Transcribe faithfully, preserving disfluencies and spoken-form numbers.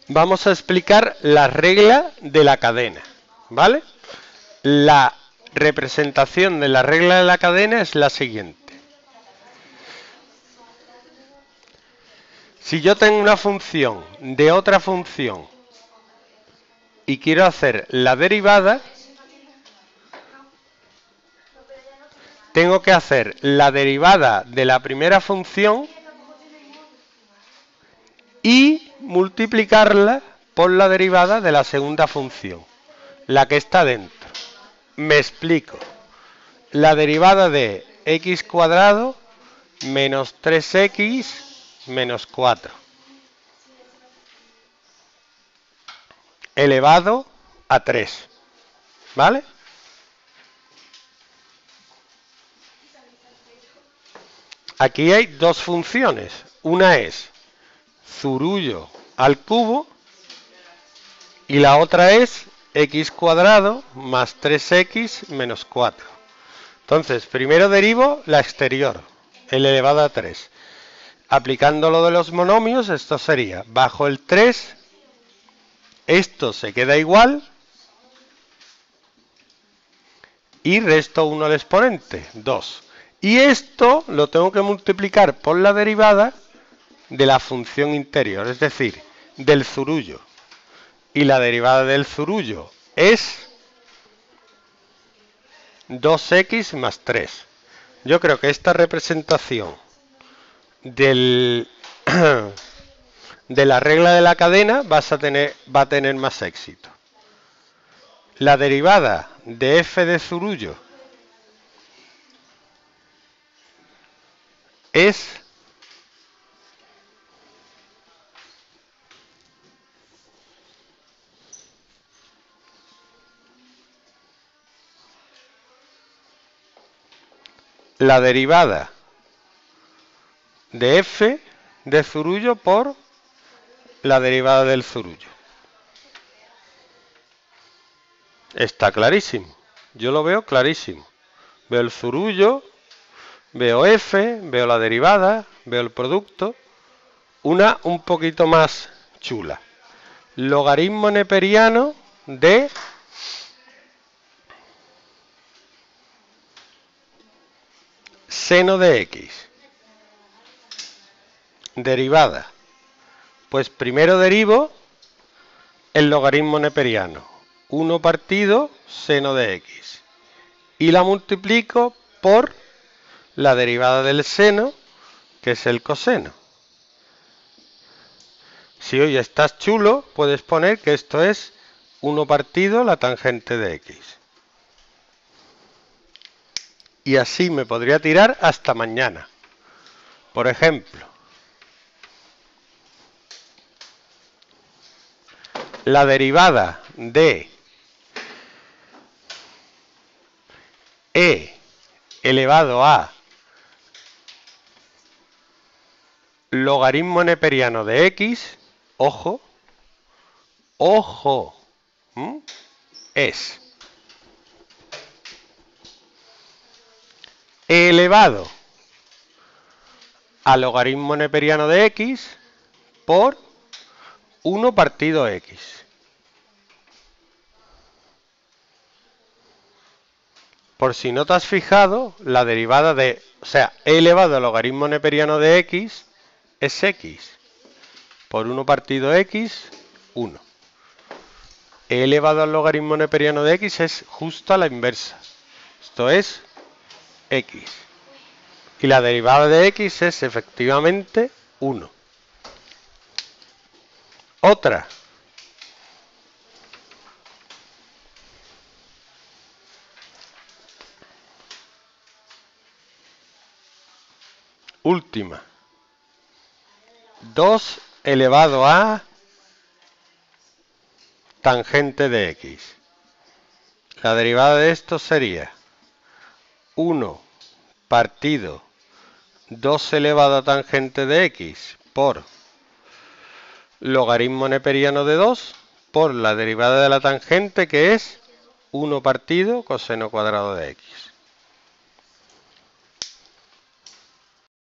vamos a explicar la regla de la cadena, ¿vale? La representación de la regla de la cadena es la siguiente. Si yo tengo una función de otra función y quiero hacer la derivada, tengo que hacer la derivada de la primera función y multiplicarla por la derivada de la segunda función, la que está dentro. Me explico. La derivada de x cuadrado menos tres x menos cuatro elevado a tres, ¿vale? Aquí hay dos funciones. Una es zurullo al cubo y la otra es x cuadrado más tres x menos cuatro. Entonces, primero derivo la exterior, el elevado a tres. Aplicando lo de los monomios, esto sería bajo el tres, esto se queda igual y resto uno al exponente, dos. Y esto lo tengo que multiplicar por la derivada de la función interior, es decir, del zurullo. Y la derivada del zurullo es dos x más tres. Yo creo que esta representación del, de la regla de la cadena vas a tener, va a tener más éxito. La derivada de f de zurullo es la derivada de f de zurullo por la derivada del zurullo. Está clarísimo. Yo lo veo clarísimo. Veo el zurullo, veo f, veo la derivada, veo el producto. Una un poquito más chula. Logaritmo neperiano de seno de x. Derivada. Pues primero derivo el logaritmo neperiano. uno partido seno de x. Y la multiplico por la derivada del seno, que es el coseno. Si hoy estás chulo, puedes poner que esto es uno partido la tangente de x. Y así me podría tirar hasta mañana. Por ejemplo, la derivada de e elevado a logaritmo neperiano de x, ojo, ojo, ¿m? es e elevado a logaritmo neperiano de x por uno partido x. Por si no te has fijado, la derivada de, o sea, e elevado al logaritmo neperiano de x es x. Por uno partido x, uno. E elevado al logaritmo neperiano de x es justo a la inversa. Esto es x. Y la derivada de x es efectivamente uno. Otra. Última. dos elevado a tangente de x. La derivada de esto sería uno partido dos elevado a tangente de x por logaritmo neperiano de dos por la derivada de la tangente, que es uno partido coseno cuadrado de x.